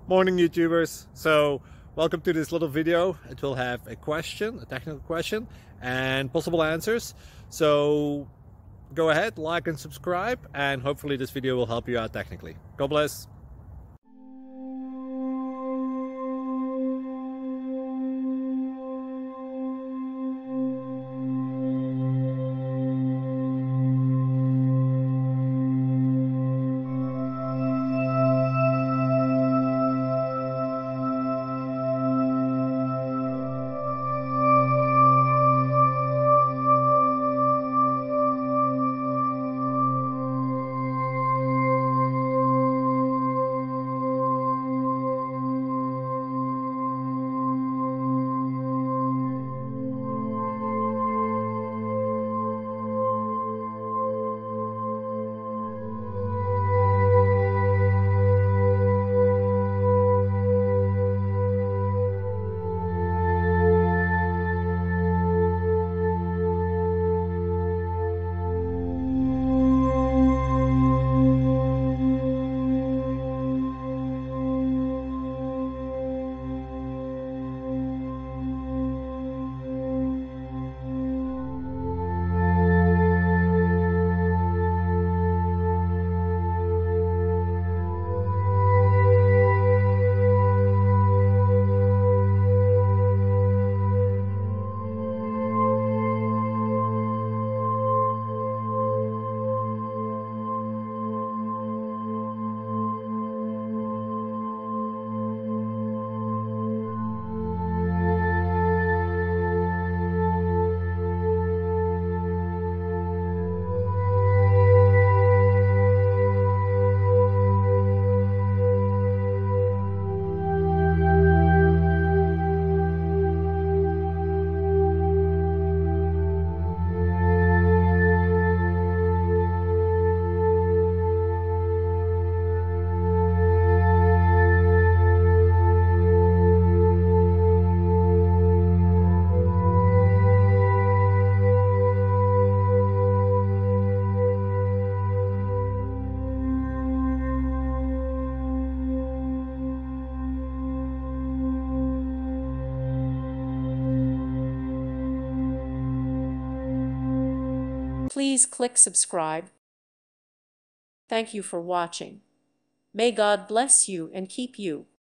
Morning YouTubers. So welcome to this little video. It will have a question, a technical question, and possible answers. So go ahead, like and subscribe, and hopefully this video will help you out technically. God bless. Please click subscribe. Thank you for watching. May God bless you and keep you.